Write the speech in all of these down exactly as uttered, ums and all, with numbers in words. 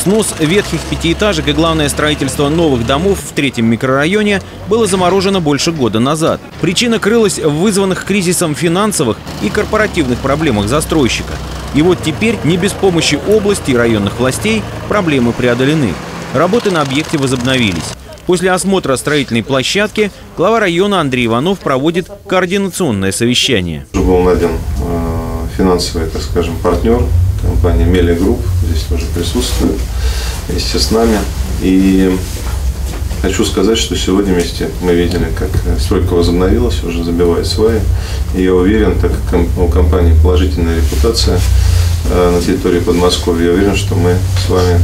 Снос ветхих пятиэтажек и, главное, строительство новых домов в третьем микрорайоне было заморожено больше года назад. Причина крылась в вызванных кризисом финансовых и корпоративных проблемах застройщика. И вот теперь не без помощи области и районных властей проблемы преодолены. Работы на объекте возобновились. После осмотра строительной площадки глава района Андрей Иванов проводит координационное совещание. Уже был найден финансовый, так скажем, партнер, компания Мели Групп, здесь тоже присутствует вместе с нами. И хочу сказать, что сегодня вместе мы видели, как стройка возобновилась, уже забивает сваи. И я уверен, так как у компании положительная репутация на территории Подмосковья, я уверен, что мы с вами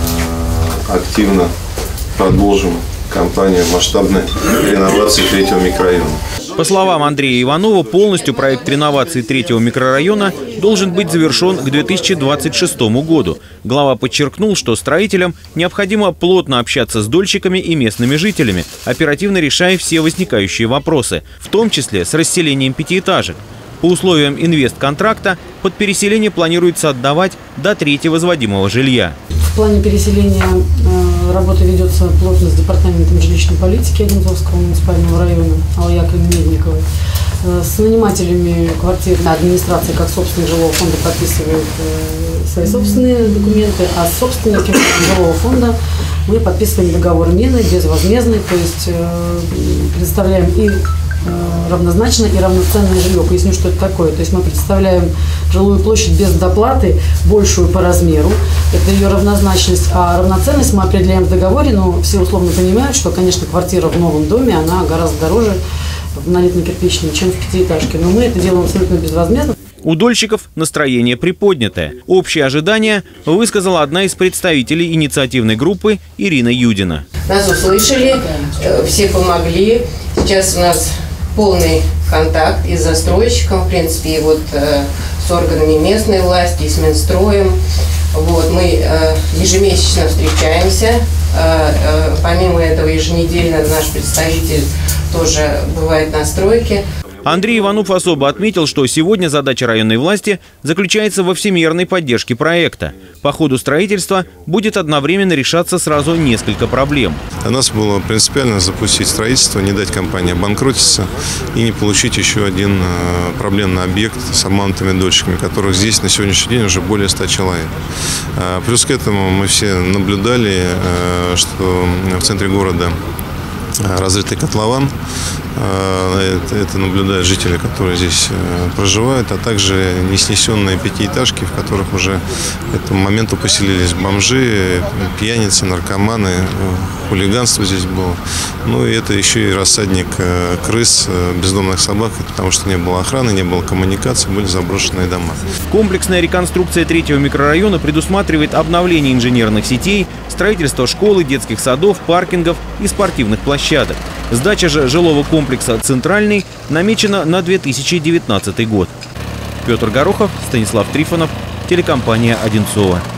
активно продолжим кампанию масштабной реновации третьего микрорайона. По словам Андрея Иванова, полностью проект реновации третьего микрорайона должен быть завершен к две тысячи двадцать шестому году. Глава подчеркнул, что строителям необходимо плотно общаться с дольщиками и местными жителями, оперативно решая все возникающие вопросы, в том числе с расселением пятиэтажек. По условиям инвестконтракта под переселение планируется отдавать до трети возводимого жилья. В плане переселения э, работа ведется плотно с департаментом жилищной политики Одинцовского муниципального района Аллы Яковлевны Медниковой. Э, с нанимателями квартир администрация как собственник жилого фонда подписывает э, свои собственные документы, а с собственниками жилого фонда мы подписываем договор мены безвозмездный, то есть э, предоставляем и равнозначно и равноценное жилье. Поясню, что это такое. То есть мы представляем жилую площадь без доплаты, большую по размеру. Это ее равнозначность. А равноценность мы определяем в договоре, но все условно понимают, что, конечно, квартира в новом доме, она гораздо дороже в монолитно-кирпичной, чем в пятиэтажке. Но мы это делаем абсолютно безвозмездно. У дольщиков настроение приподнятое. Общие ожидания высказала одна из представителей инициативной группы Ирина Юдина. Нас услышали, все помогли. Сейчас у нас полный контакт и с застройщиком, в принципе, и вот э, с органами местной власти, и с Минстроем. Вот, мы э, ежемесячно встречаемся. Э, э, помимо этого, еженедельно наш представитель тоже бывает на стройке. Андрей Иванов особо отметил, что сегодня задача районной власти заключается во всемирной поддержке проекта. По ходу строительства будет одновременно решаться сразу несколько проблем. Для нас было принципиально запустить строительство, не дать компании обанкротиться и не получить еще один проблемный объект с обманутыми дольщиками, которых здесь на сегодняшний день уже более ста человек. Плюс к этому мы все наблюдали, что в центре города разрытый котлован. Это наблюдают жители, которые здесь проживают, а также неснесенные пятиэтажки, в которых уже к этому моменту поселились бомжи, пьяницы, наркоманы, хулиганство здесь было. Ну и это еще и рассадник крыс, бездомных собак, потому что не было охраны, не было коммуникации, были заброшенные дома. Комплексная реконструкция третьего микрорайона предусматривает обновление инженерных сетей, строительство школы, детских садов, паркингов и спортивных площадок. Сдача же жилого комплекса «Центральный» намечена на две тысячи девятнадцатый год. Петр Горохов, Станислав Трифонов, телекомпания «Одинцово».